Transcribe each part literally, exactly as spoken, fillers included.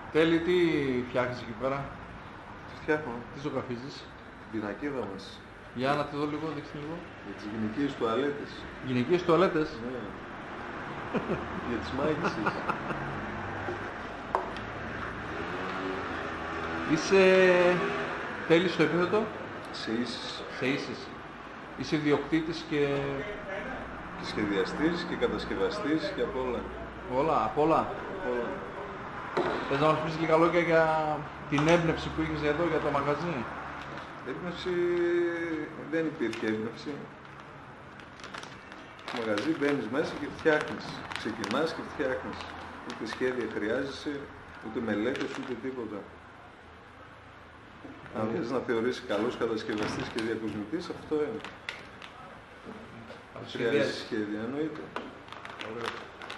Τέλει, τι φτιάχνεις εκεί πέρα? Τι φτιάχνω? Τι ζωγραφίζεις? Την πινακίδα μας. Για να τη δω λίγο, δείξτε λίγο. Για τις γυναικείες τουαλέτες. Γυναικείες τουαλέτες. Ναι. Για τις μάγισσες. Είσαι Τέλει στο επίθετο? Σε ίσεις. Σε ίσεις. Είσαι ιδιοκτήτης και... Και σχεδιαστής και κατασκευαστής και απ' όλα. Όλα, απ' όλα. Απ' όλα. Θες να μας πεις λίγα λόγια για την έμπνευση που είχες εδώ για το μαγαζί? Έμπνευση δεν υπήρχε έμπνευση. Στο μαγαζί μπαίνεις μέσα και φτιάχνεις. Ξεκινάς και φτιάχνεις. Ούτε σχέδια χρειάζεσαι, ούτε μελέτες, ούτε τίποτα. Αν θες να θεωρήσει καλός κατασκευαστής και διακοσμητής, αυτό είναι. Χρειάζεσαι σχέδια, εννοείται. Ωραίο.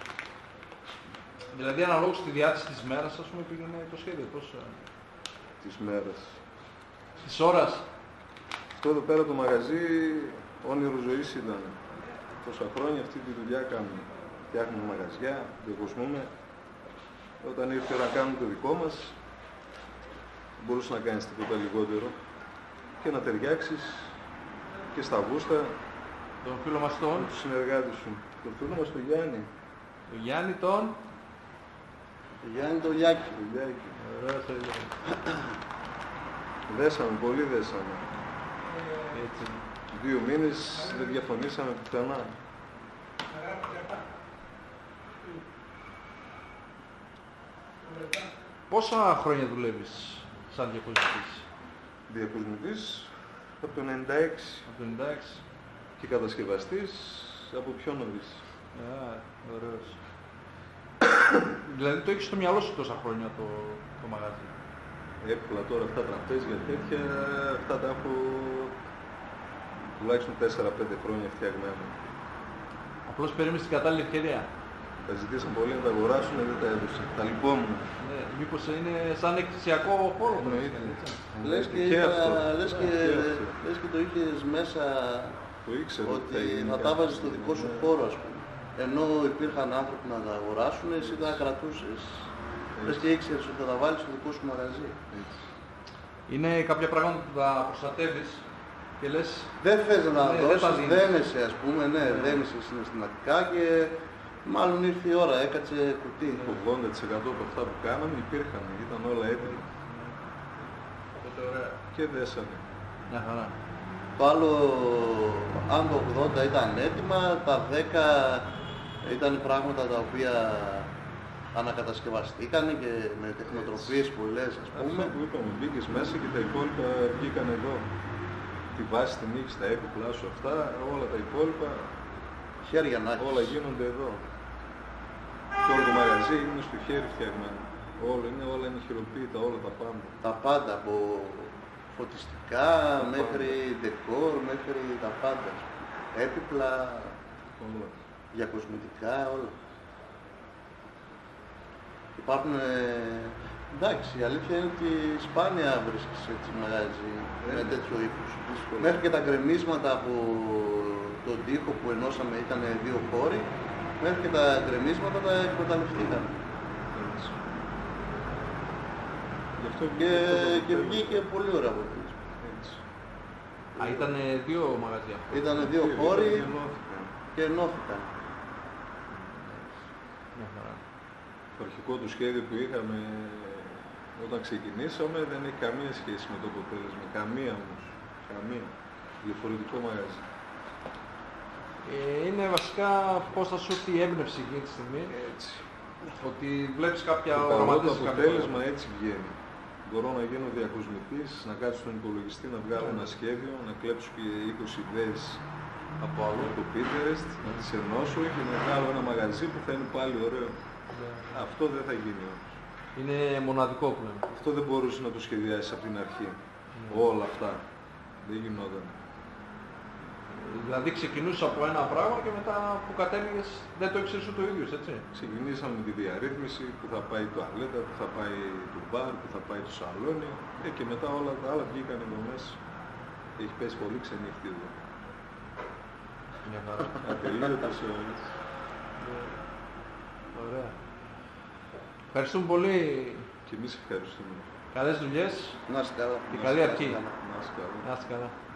Δηλαδή αναλόγως στη διάθεση της μέρας, ας πούμε, πήγαινε το σχέδιο, πώς... Της μέρας. Της ώρας. Αυτό εδώ πέρα το μαγαζί, όνειρο ζωής ήταν. Τόσα χρόνια αυτή τη δουλειά κάνουμε. Φτιάχνουμε μαγαζιά, διακοσμούμε. Όταν ήρθε η ώρα να κάνουμε το δικό μας, δεν μπορούσε να κάνεις τίποτα λιγότερο και να ταιριάξεις και στα γούστα. Τον φίλο μας τον... Τους συνεργάτες σου. Τον φίλο μας τον Γιάννη. Το Γιάννη τον... Το Γιάννη τον Λιάκη. Το Λιάκη. Ωραία, θα είδαμε. Δέσαμε, πολύ δέσαμε. Έτσι. Δύο μήνες δεν διαφωνήσαμε πουθενά. Πόσα χρόνια δουλεύεις σαν διακοσμητής? Διακοσμητής από το ενενήντα έξι. Από το ενενήντα έξι. Και κατασκευαστής από πιο νωρίς. Α, ωραίος. Δηλαδή το έχεις στο μυαλό σου τόσα χρόνια το, το μαγαζί? Έπλα τώρα αυτά τραπέζια τέτοια, αυτά τα έχω τουλάχιστον τέσσερα πέντε χρόνια φτιαγμένα. Απλώς περίμενες την κατάλληλη ευκαιρία. Τα ζητήσαν πολύ να τα αγοράσουν, δεν τα έδωσαν. Τα λυπόμουν. Ναι, μήπως είναι σαν εκκλησιακό χώρο? Λες και, και, αυτό. λες, και, λες και το είχες μέσα Το ήξερα ότι θα, θα τα βάζεις στο δικό σου χώρο, ας πούμε. Ενώ υπήρχαν άνθρωποι να τα αγοράσουν, εσύ τα κρατούσες. Λες και ήξερες ότι θα τα βάλεις στο δικό σου μαγαζί. Έτσι. Είναι κάποια πράγματα που τα προστατεύεις και λες... Δεν θες να ναι, δώσεις, δεν δένεσαι, ας πούμε, ναι, ναι. δένεσαι συναισθηματικά και μάλλον ήρθε η ώρα, έκατσε κουτί. Το ογδόντα τοις εκατό από αυτά που κάναμε υπήρχαν, ήταν όλα έτοιμα. Οπότε ωραία. Και δέσανε. Μια χαρά. Το άλλο, αν το ογδόντα ήταν έτοιμα, τα δέκα ήταν πράγματα τα οποία ανακατασκευαστήκαν και με τεχνοτροπίες πολλές, ας πούμε. Αυτό που είπαμε, μπήκες μέσα και τα υπόλοιπα βγήκαν εδώ. Τη βάση την είχες, τα έπιπλά σου αυτά, όλα τα υπόλοιπα, Χέρια να έχεις. όλα γίνονται εδώ. Και όλο το μαγαζί είναι στο χέρι φτιαγμένο. Όλα είναι, όλα είναι χειροποίητα, όλα τα πάντα. Τα πάντα, από φωτιστικά μέχρι ντεκόρ, μέχρι τα πάντα. Έπιπλα, Όλα. διακοσμητικά, όλα. Υπάρχουν, ε, εντάξει, η αλήθεια είναι ότι σπάνια βρίσκεις έτσι μαγαζί με τέτοιο ύφος. Μέχρι και τα γκρεμίσματα από τον τοίχο που ενώσαμε ήταν δύο χώροι, μέχρι και τα γκρεμίσματα τα εκμεταλλευτήκαμε. Έτσι. Γι' αυτό Και, βγήκε και το βγήκε πολύ ωραίο αποτέλεσμα. Έτσι. Α, ήταν δύο μαγαζιά. Ήταν δύο χώροι ενώθηκαν. και ενώθηκαν. Μια χαρά. Το αρχικό του σχέδιο που είχαμε όταν ξεκινήσαμε δεν έχει καμία σχέση με το αποτέλεσμα. Καμία όμως. Καμία. Διαφορετικό μαγαζί. Ε, είναι βασικά, πώς θα σου έρθει η έμπνευση εκείνη τη στιγμή. Έτσι. Ότι βλέπεις κάποια Το καλό το οραματίζεις κάποιο αποτέλεσμα πράγμα. έτσι βγαίνει. Μπορώ να γίνω διακοσμητής, να κάτσω στον υπολογιστή, να βγάλω ένα σχέδιο, να κλέψω και είκοσι ιδέες από άλλο, από το Pinterest, να τις ενώσω και να βγάλω ένα μαγαζί που θα είναι πάλι ωραίο. Αυτό δεν θα γίνει όμως. Είναι μοναδικό πλέον. Αυτό δεν μπορούσε να το σχεδιάσεις από την αρχή. Όλα αυτά. Δεν γινόταν. Δηλαδή ξεκινούσες από ένα πράγμα και μετά που κατέληγες δεν το ήξερες ούτε ο ίδιος, έτσι. Ξεκινήσαμε με τη διαρρύθμιση, που θα πάει η τουαλέτα, που θα πάει το μπαρ, που θα πάει το σαλόνι ε, και μετά όλα τα άλλα βγήκαν εδώ μέσα. Έχει πέσει πολύ ξενύχτη εδώ. Μια χαρά. Ατελείωτες ώρες. Ωραία. Ευχαριστούμε πολύ, Και εμείς ευχαριστούμε. Καλές δουλειές Να είστε καλά. και καλή αρχή. Να είστε καλά. Να είστε καλά.